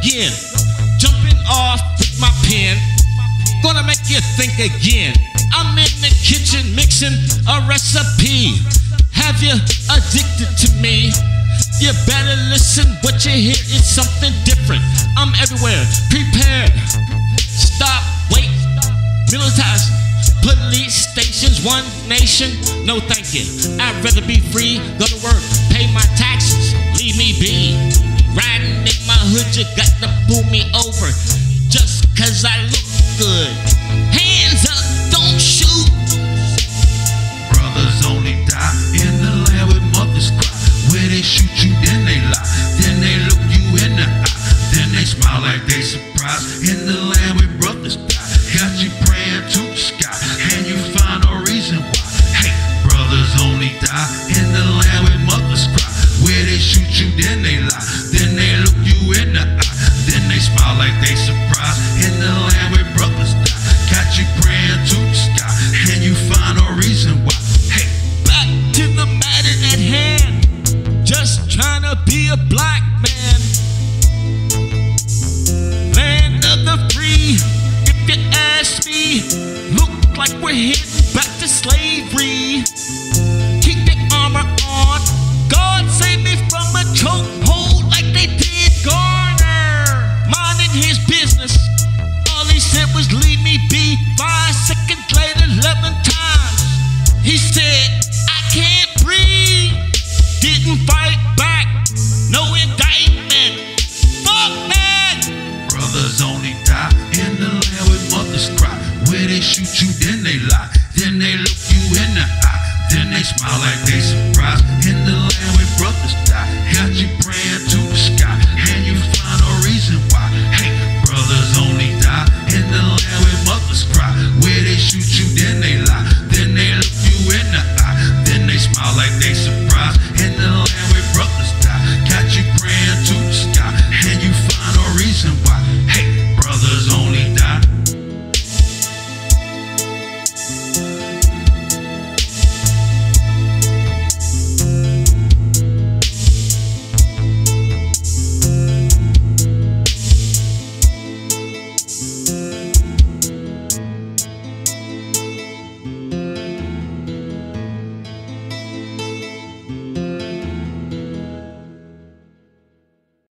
again. Jumping off with my pen, gonna make you think again. I'm in the kitchen mixing a recipe. Have you addicted to me? You better listen, what you hear is something different. I'm everywhere, prepared. Stop, wait, militarized. Police stations, one nation, no thank you. I'd rather be free, go to work, pay my taxes, leave me be. Riding in my hood, you got to pull me over just cause I look good. Hands up, don't shoot. Brothers only die in the land with mothers cry. Where they shoot you, then they lie. Then they look you in the eye. Then they smile like they surprised. In the land where brothers die, got you praying to the sky, and you find no reason why. Hey, brothers only die in the land where mothers cry. Where they shoot you, then they lie. Then they look you in the eye. Then they smile like they surprised. In the land where brothers die, got you praying to the sky, and you find no reason why. Hey, back to the matter at hand. Just trying to be a black man. Land of the free, if you ask me. Look like we're heading back to slavery. Keep the armor on. God save me from a chokehold like they did Garner. Minding his business. All he said was leave me be. 5 seconds later, 11 times. He said, I can't breathe. Didn't fight back. No indictment. Fuck that. brothers only die in the land where mothers cry. Where they shoot you, then they lie. Then they look you in the eye. Then they smile like they surprised.